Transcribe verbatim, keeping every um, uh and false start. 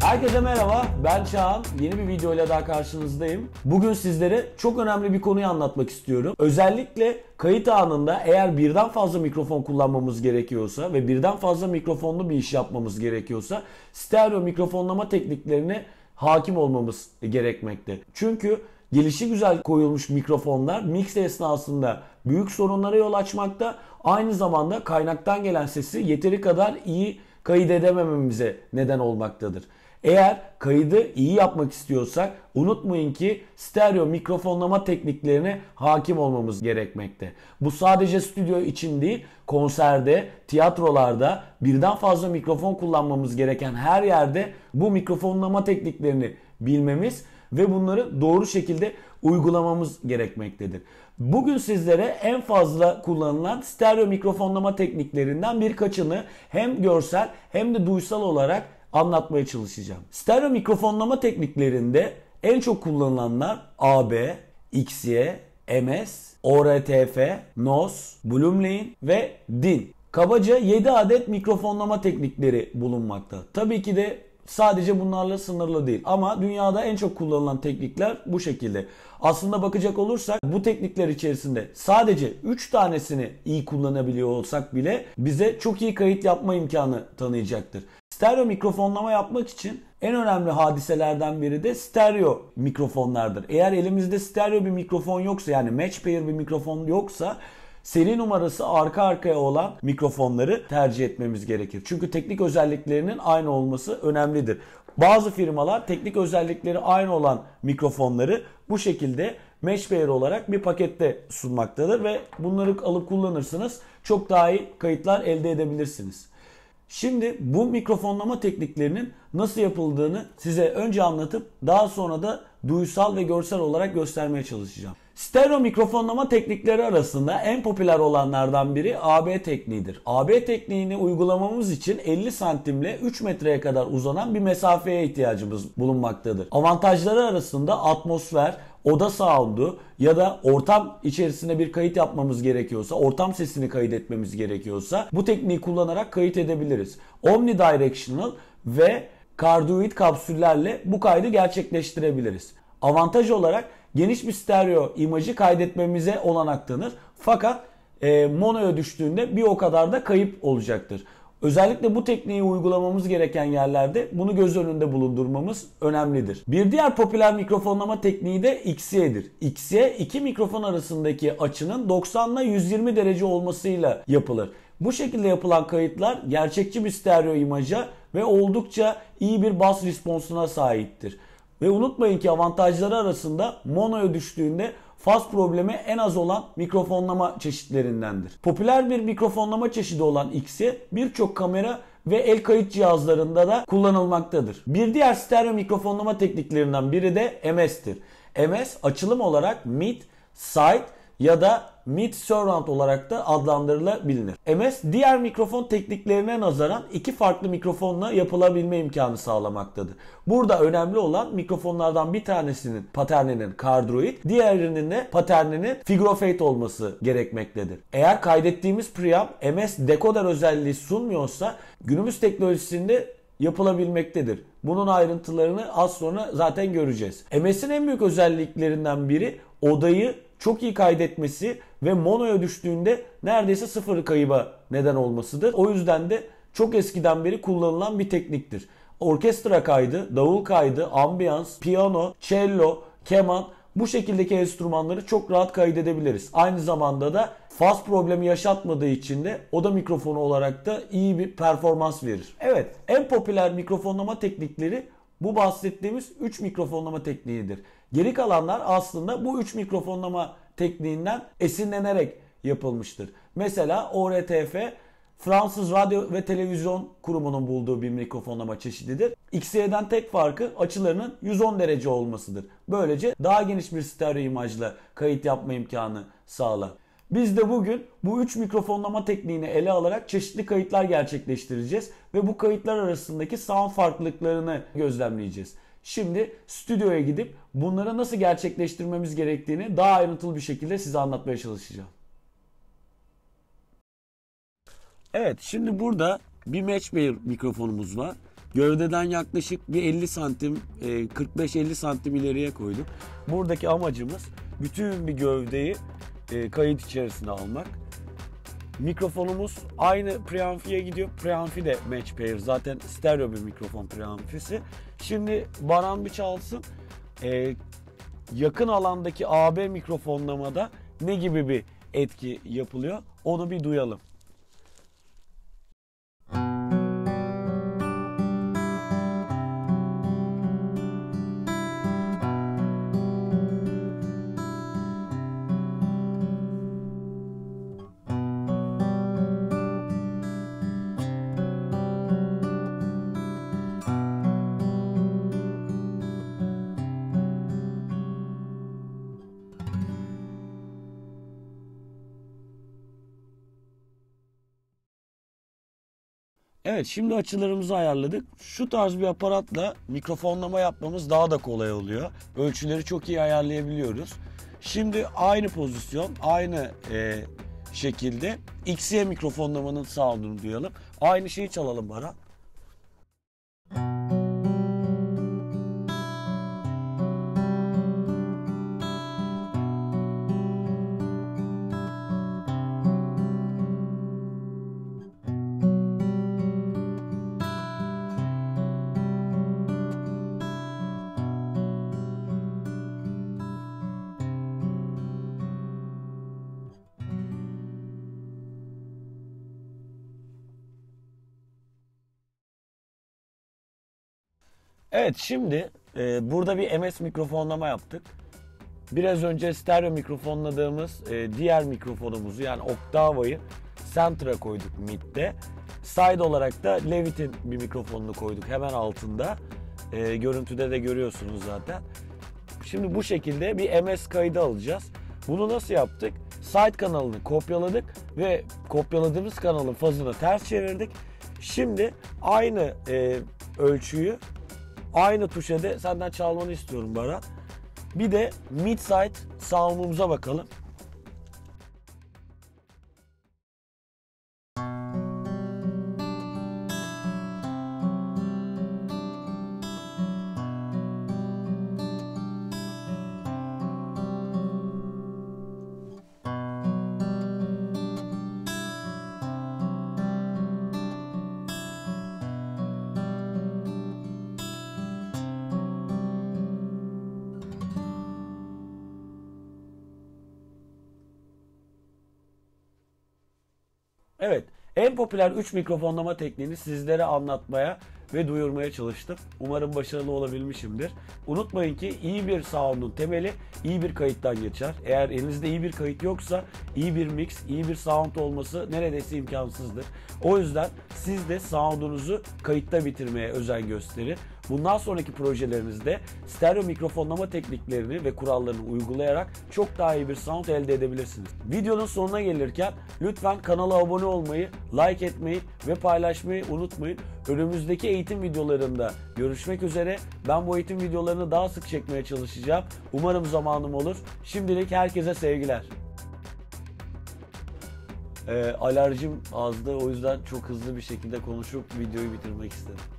Herkese merhaba, ben Çağan. Yeni bir videoyla daha karşınızdayım. Bugün sizlere çok önemli bir konuyu anlatmak istiyorum. Özellikle kayıt anında eğer birden fazla mikrofon kullanmamız gerekiyorsa ve birden fazla mikrofonlu bir iş yapmamız gerekiyorsa stereo mikrofonlama tekniklerine hakim olmamız gerekmekte. Çünkü gelişi güzel koyulmuş mikrofonlar mix esnasında büyük sorunlara yol açmakta. Aynı zamanda kaynaktan gelen sesi yeteri kadar iyi kayıt edemememize neden olmaktadır. Eğer kaydı iyi yapmak istiyorsak unutmayın ki stereo mikrofonlama tekniklerine hakim olmamız gerekmekte. Bu sadece stüdyo için değil, konserde, tiyatrolarda birden fazla mikrofon kullanmamız gereken her yerde bu mikrofonlama tekniklerini bilmemiz ve bunları doğru şekilde uygulamamız gerekmektedir. Bugün sizlere en fazla kullanılan stereo mikrofonlama tekniklerinden birkaçını hem görsel hem de duysal olarak anlatmaya çalışacağım. Stereo mikrofonlama tekniklerinde en çok kullanılanlar A B, X Y, M S, O R T F, N O S, Bloomlane ve D I N. Kabaca yedi adet mikrofonlama teknikleri bulunmakta. Tabii ki de sadece bunlarla sınırlı değil ama dünyada en çok kullanılan teknikler bu şekilde. Aslında bakacak olursak bu teknikler içerisinde sadece üç tanesini iyi kullanabiliyor olsak bile bize çok iyi kayıt yapma imkanı tanıyacaktır. Stereo mikrofonlama yapmak için en önemli hadiselerden biri de stereo mikrofonlardır. Eğer elimizde stereo bir mikrofon yoksa, yani match pair bir mikrofon yoksa, seri numarası arka arkaya olan mikrofonları tercih etmemiz gerekir. Çünkü teknik özelliklerinin aynı olması önemlidir. Bazı firmalar teknik özellikleri aynı olan mikrofonları bu şekilde match pair olarak bir pakette sunmaktadır ve bunları alıp kullanırsınız. Çok daha iyi kayıtlar elde edebilirsiniz. Şimdi bu mikrofonlama tekniklerinin nasıl yapıldığını size önce anlatıp daha sonra da duysal ve görsel olarak göstermeye çalışacağım. Stereo mikrofonlama teknikleri arasında en popüler olanlardan biri A B tekniğidir. A B tekniğini uygulamamız için elli santimle üç metreye kadar uzanan bir mesafeye ihtiyacımız bulunmaktadır. Avantajları arasında atmosfer, oda sound'u ya da ortam içerisinde bir kayıt yapmamız gerekiyorsa, ortam sesini kaydetmemiz gerekiyorsa bu tekniği kullanarak kayıt edebiliriz. Omnidirectional ve cardioid kapsüllerle bu kaydı gerçekleştirebiliriz. Avantaj olarak geniş bir stereo imajı kaydetmemize olanak tanır. Fakat e, monoya düştüğünde bir o kadar da kayıp olacaktır. Özellikle bu tekniği uygulamamız gereken yerlerde bunu göz önünde bulundurmamız önemlidir. Bir diğer popüler mikrofonlama tekniği de X Y'dir. X Y iki mikrofon arasındaki açının doksan ile yüz yirmi derece olmasıyla yapılır. Bu şekilde yapılan kayıtlar gerçekçi bir stereo imaja ve oldukça iyi bir bas responsuna sahiptir. Ve unutmayın ki avantajları arasında monoya düştüğünde faz problemi en az olan mikrofonlama çeşitlerindendir. Popüler bir mikrofonlama çeşidi olan X Y birçok kamera ve el kayıt cihazlarında da kullanılmaktadır. Bir diğer stereo mikrofonlama tekniklerinden biri de M S'tir. M S açılım olarak mid, side ya da mid surround olarak da adlandırılabilir. M S diğer mikrofon tekniklerine nazaran iki farklı mikrofonla yapılabilme imkanı sağlamaktadır. Burada önemli olan mikrofonlardan bir tanesinin paterninin cardioid, diğerinin de paterninin figure of eight olması gerekmektedir. Eğer kaydettiğimiz preamp M S dekoder özelliği sunmuyorsa günümüz teknolojisinde yapılabilmektedir. Bunun ayrıntılarını az sonra zaten göreceğiz. M S'in en büyük özelliklerinden biri odayı çok iyi kaydetmesi ve monoya düştüğünde neredeyse sıfır kayıba neden olmasıdır. O yüzden de çok eskiden beri kullanılan bir tekniktir. Orkestra kaydı, davul kaydı, ambiyans, piyano, cello, keman, bu şekildeki enstrümanları çok rahat kaydedebiliriz. Aynı zamanda da faz problemi yaşatmadığı için de oda mikrofonu olarak da iyi bir performans verir. Evet, en popüler mikrofonlama teknikleri bu bahsettiğimiz üç mikrofonlama tekniğidir. Geri kalanlar aslında bu üç mikrofonlama tekniğinden esinlenerek yapılmıştır. Mesela O R T F Fransız Radyo ve Televizyon Kurumu'nun bulduğu bir mikrofonlama çeşididir. X Y'den tek farkı açılarının yüz on derece olmasıdır. Böylece daha geniş bir stereo imajla kayıt yapma imkanı sağlar. Biz de bugün bu üç mikrofonlama tekniğini ele alarak çeşitli kayıtlar gerçekleştireceğiz ve bu kayıtlar arasındaki sound farklılıklarını gözlemleyeceğiz. Şimdi stüdyoya gidip bunları nasıl gerçekleştirmemiz gerektiğini daha ayrıntılı bir şekilde size anlatmaya çalışacağım. Evet, şimdi burada bir match pair mikrofonumuz var. Gövdeden yaklaşık bir elli santim, kırk beş elli santim ileriye koyduk. Buradaki amacımız bütün bir gövdeyi kayıt içerisine almak. Mikrofonumuz aynı preamfiye gidiyor. Preamfi de match pair. Zaten stereo bir mikrofon preamfisi. Şimdi Baran bir çalsın. Ee, yakın alandaki A B mikrofonlamada ne gibi bir etki yapılıyor? Onu bir duyalım. Evet, şimdi açılarımızı ayarladık. Şu tarz bir aparatla mikrofonlama yapmamız daha da kolay oluyor. Ölçüleri çok iyi ayarlayabiliyoruz. Şimdi aynı pozisyon, aynı e, şekilde X Y mikrofonlamanın sound'unu duyalım. Aynı şeyi çalalım Baran. Evet, şimdi e, burada bir M S mikrofonlama yaptık. Biraz önce stereo mikrofonladığımız e, diğer mikrofonumuzu, yani Octava'yı center'a koyduk mid'de. Side olarak da Levitt'in bir mikrofonunu koyduk hemen altında. E, görüntüde de görüyorsunuz zaten. Şimdi bu şekilde bir M S kaydı alacağız. Bunu nasıl yaptık? Side kanalını kopyaladık ve kopyaladığımız kanalın fazını ters çevirdik. Şimdi aynı e, ölçüyü aynı tuşa da senden çalmanı istiyorum Baran. Bir de mid-side sound'umuza bakalım. Evet, en popüler üç mikrofonlama tekniğini sizlere anlatmaya ve duyurmaya çalıştım. Umarım başarılı olabilmişimdir. Unutmayın ki iyi bir sound'un temeli iyi bir kayıttan geçer. Eğer elinizde iyi bir kayıt yoksa iyi bir mix, iyi bir sound olması neredeyse imkansızdır. O yüzden siz de sound'unuzu kayıtta bitirmeye özen gösterin. Bundan sonraki projelerinizde stereo mikrofonlama tekniklerini ve kurallarını uygulayarak çok daha iyi bir sound elde edebilirsiniz. Videonun sonuna gelirken lütfen kanala abone olmayı, like etmeyi ve paylaşmayı unutmayın. Önümüzdeki eğitim videolarında görüşmek üzere. Ben bu eğitim videolarını daha sık çekmeye çalışacağım. Umarım zamanım olur. Şimdilik herkese sevgiler. Ee, alerjim azdı, o yüzden çok hızlı bir şekilde konuşup videoyu bitirmek istedim.